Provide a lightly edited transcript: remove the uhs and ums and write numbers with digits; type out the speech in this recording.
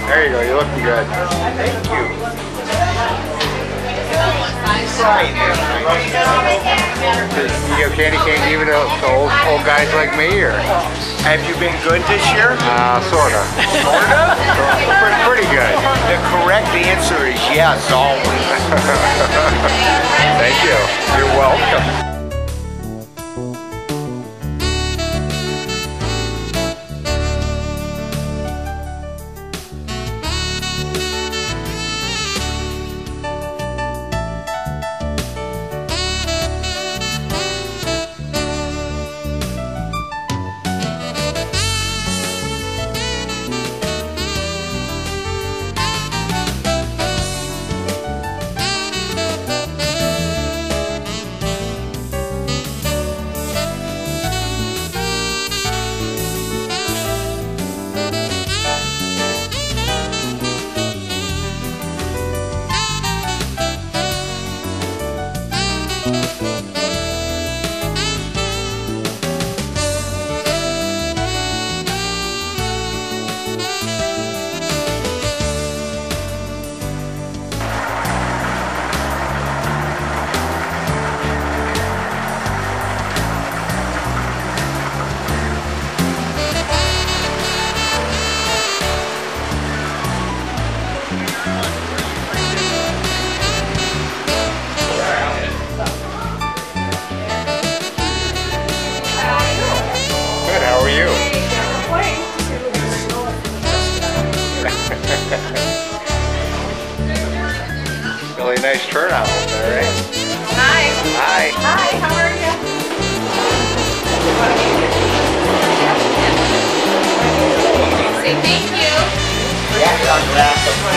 There you go, you're looking good. Thank you. You give candy cane even to old guys like me, or? Have you been good this year? Sorta. Sorta? Pretty good. The correct answer is yes, always. Thank you. You're welcome. How are you? Really nice turnout up there, right? Hi. Hi. Hi, how are you? Say thank you. Yeah,